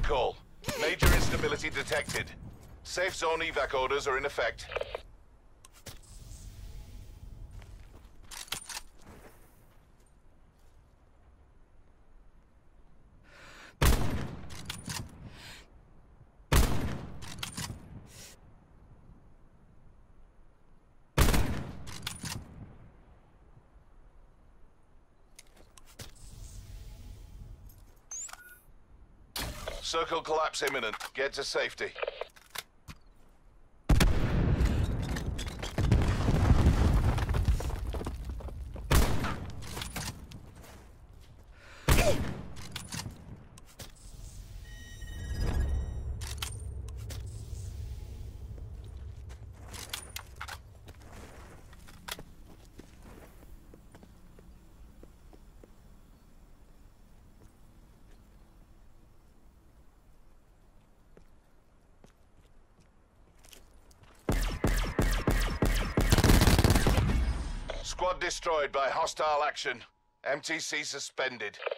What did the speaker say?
call. Major instability detected. Safe zone evac orders are in effect. Circle collapse imminent. Get to safety. Squad destroyed by hostile action. MTC suspended.